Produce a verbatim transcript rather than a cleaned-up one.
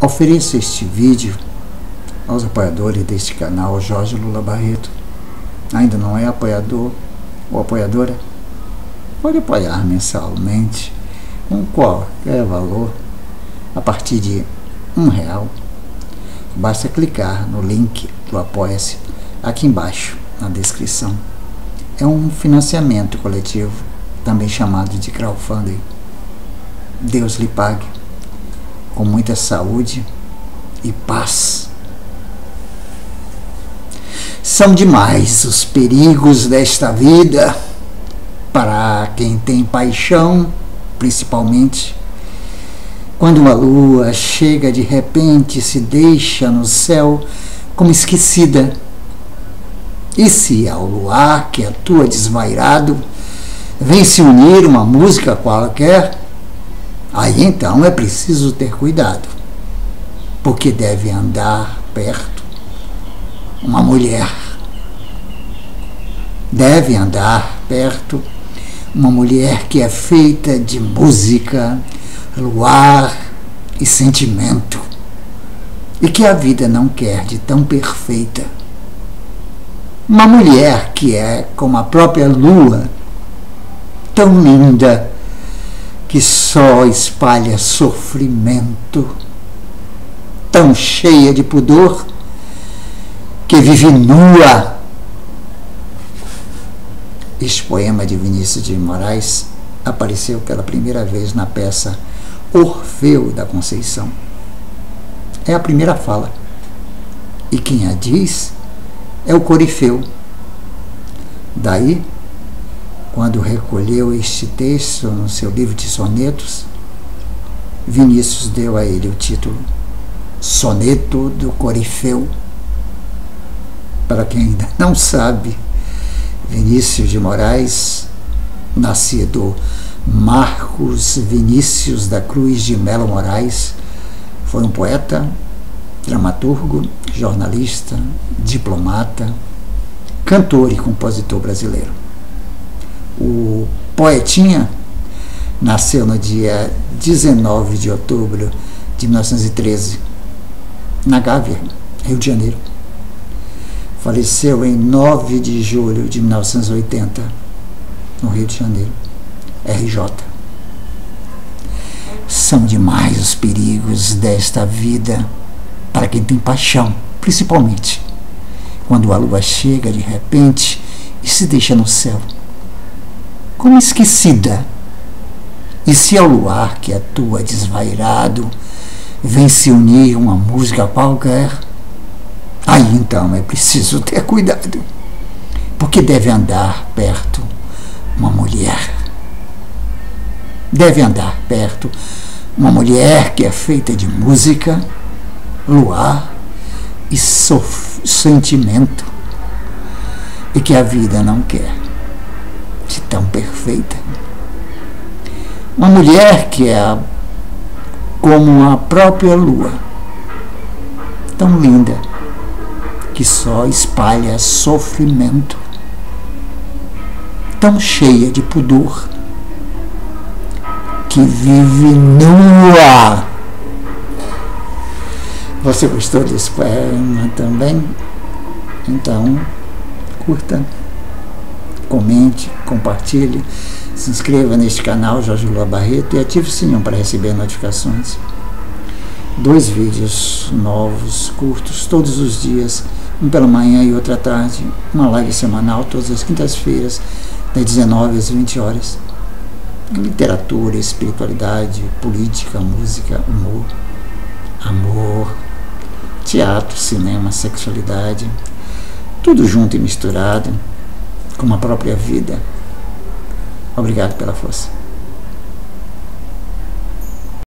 Ofereço este vídeo aos apoiadores deste canal, Jorge Lula Barreto. Ainda não é apoiador ou apoiadora? Pode apoiar mensalmente com qualquer valor a partir de um real. Basta clicar no link do Apoia-se aqui embaixo na descrição. É um financiamento coletivo, também chamado de crowdfunding. Deus lhe pague com muita saúde e paz. São demais os perigos desta vida para quem tem paixão, principalmente quando uma lua chega de repente e se deixa no céu como esquecida. E se ao luar que atua desvairado vem se unir uma música qualquer, aí então é preciso ter cuidado, porque deve andar perto uma mulher. Deve andar perto uma mulher que é feita de música, luar e sentimento, e que a vida não quer de tão perfeita. Uma mulher que é como a própria lua, tão linda, que só espalha sofrimento, tão cheia de pudor, que vive nua. Este poema de Vinícius de Moraes apareceu pela primeira vez na peça Orfeu da Conceição. É a primeira fala, e quem a diz é o Corifeu. Daí, quando recolheu este texto no seu livro de sonetos, Vinícius deu a ele o título Soneto do Corifeu. Para quem ainda não sabe, Vinícius de Moraes, nascido Marcos Vinícius da Cruz de Melo Moraes, foi um poeta, dramaturgo, jornalista, diplomata, cantor e compositor brasileiro. O poetinha nasceu no dia dezenove de outubro de mil novecentos e treze, na Gávea, Rio de Janeiro. Faleceu em nove de julho de mil novecentos e oitenta, no Rio de Janeiro, R J. São demais os perigos desta vida para quem tem paixão, principalmente quando a lua chega de repente e se deixa no céu como esquecida. E se ao luar que atua desvairado vem se unir uma música qualquer, aí então é preciso ter cuidado, porque deve andar perto uma mulher. Deve andar perto uma mulher que é feita de música, luar e sentimento, e que a vida não quer de tão perfeita. Uma mulher que é como a própria lua, tão linda, que só espalha sofrimento, tão cheia de pudor, que vive nua. Você gostou desse poema também? Então, curta, comente, compartilhe, se inscreva neste canal Jorge Lula Barreto e ative o sininho para receber notificações. Dois vídeos novos, curtos, todos os dias, um pela manhã e outro à tarde, uma live semanal todas as quintas-feiras, das dezenove às vinte horas. Literatura, espiritualidade, política, música, humor, amor, teatro, cinema, sexualidade, tudo junto e misturado, como a própria vida. Obrigado pela força.